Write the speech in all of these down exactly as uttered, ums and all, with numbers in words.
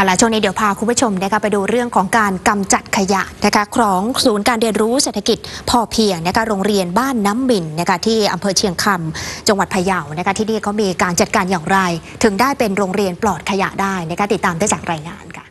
เอาล่ะช่วงนี้เดี๋ยวพาคุณผู้ชมนะคะไปดูเรื่องของการกำจัดขยะนะคะของศูนย์การเรียนรู้เศรษฐกิจพอเพียงนะคะโรงเรียนบ้านน้ำมินนะคะที่อำเภอเชียงคำจังหวัดพะเยานะคะที่นี่เขามีการจัดการอย่างไรถึงได้เป็นโรงเรียนปลอดขยะได้นะคะติดตามได้จากรายงานค่ะ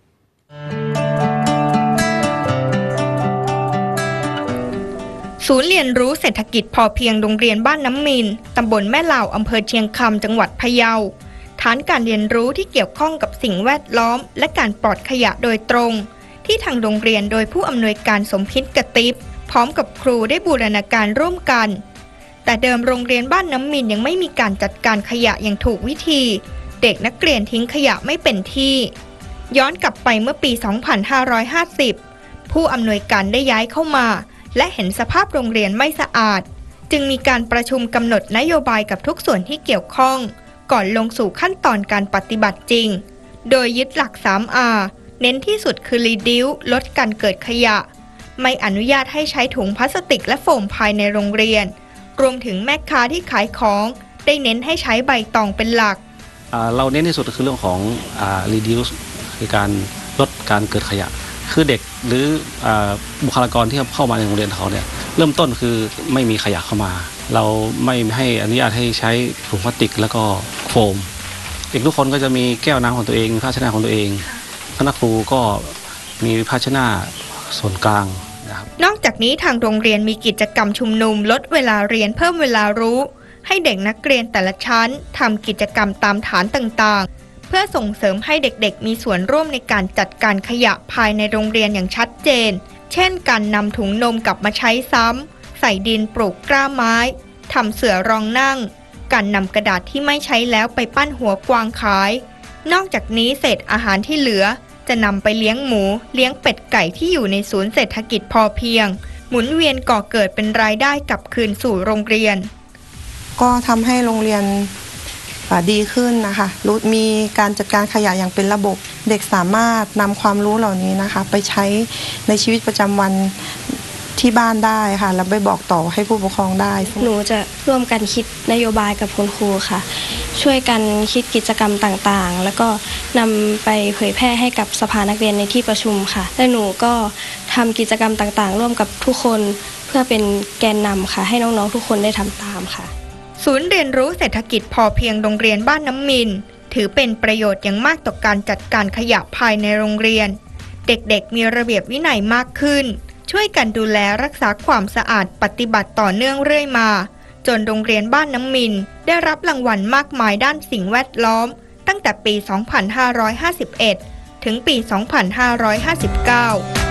ศูนย์เรียนรู้เศรษฐกิจพอเพียงโรงเรียนบ้านน้ำมินตำบลแม่เหล่าอำเภอเชียงคำจังหวัดพะเยาฐานการเรียนรู้ที่เกี่ยวข้องกับสิ่งแวดล้อมและการปลอดขยะโดยตรงที่ทางโรงเรียนโดยผู้อำนวยการสมพิษกระติบพร้อมกับครูได้บูรณาการร่วมกันแต่เดิมโรงเรียนบ้านน้ำมินยังไม่มีการจัดการขยะอย่างถูกวิธีเด็กนักเรียนทิ้งขยะไม่เป็นที่ย้อนกลับไปเมื่อปี สองพันห้าร้อยห้าสิบ ผู้อำนวยการได้ย้ายเข้ามาและเห็นสภาพโรงเรียนไม่สะอาดจึงมีการประชุมกำหนดนโยบายกับทุกส่วนที่เกี่ยวข้องก่อนลงสู่ขั้นตอนการปฏิบัติจริงโดยยึดหลัก สาม อาร์ เน้นที่สุดคือ Reduce ลดการเกิดขยะไม่อนุญาตให้ใช้ถุงพลาสติกและโฟมภายในโรงเรียนรวมถึงแม่ค้าที่ขายของได้เน้นให้ใช้ใบตองเป็นหลักเราเน้นที่สุดคือเรื่องของ Reduce คือการลดการเกิดขยะคือเด็กหรือบุคลากรที่เข้ามาในโรงเรียนเขาเนี่ยเริ่มต้นคือไม่มีขยะเข้ามาเราไม่ให้อนุญาตให้ใช้ถุงพลาสติกแล้วก็โฟมเด็กทุกคนก็จะมีแก้วน้ำของตัวเองมีภาชนะของตัวเองคณะครูก็มีภาชนะส่วนกลางนะครับนอกจากนี้ทางโรงเรียนมีกิจกรรมชุมนุมลดเวลาเรียนเพิ่มเวลารู้ให้เด็กนักเรียนแต่ละชั้นทำกิจกรรมตามฐานต่างๆเพื่อส่งเสริมให้เด็กๆมีส่วนร่วมในการจัดการขยะภายในโรงเรียนอย่างชัดเจนเช่นการนำถุงนมกลับมาใช้ซ้ำใส่ดินปลูกกล้าไม้ทำเสื่อรองนั่งการนำกระดาษที่ไม่ใช้แล้วไปปั้นหัวกวางขายนอกจากนี้เศษอาหารที่เหลือจะนำไปเลี้ยงหมูเลี้ยงเป็ดไก่ที่อยู่ในศูนย์เศรษฐกิจพอเพียงหมุนเวียนก่อเกิดเป็นรายได้กลับคืนสู่โรงเรียนก็ทำให้โรงเรียนดีขึ้นนะคะรู้มีการจัดการขยะอย่างเป็นระบบเด็กสามารถนำความรู้เหล่านี้นะคะไปใช้ในชีวิตประจำวันที่บ้านได้ค่ะแล้วไปบอกต่อให้ผู้ปกครองได้หนูจะร่วมกันคิดนโยบายกับคุณครูค่ะช่วยกันคิดกิจกรรมต่างๆแล้วก็นำไปเผยแพร่ให้กับสภานักเรียนในที่ประชุมค่ะและหนูก็ทำกิจกรรมต่างๆร่วมกับทุกคนเพื่อเป็นแกนนำค่ะให้น้องๆทุกคนได้ทำตามค่ะศูนย์เรียนรู้เศรษฐกิจพอเพียงโรงเรียนบ้านน้ำมินถือเป็นประโยชน์อย่างมากต่อการจัดการขยะภายในโรงเรียนเด็กๆมีระเบียบวินัยมากขึ้นช่วยกันดูแลรักษาความสะอาดปฏิบัติต่อเนื่องเรื่อยมาจนโรงเรียนบ้านน้ำมินได้รับรางวัลมากมายด้านสิ่งแวดล้อมตั้งแต่ปี สองพันห้าร้อยห้าสิบเอ็ด ถึงปี สองพันห้าร้อยห้าสิบเก้า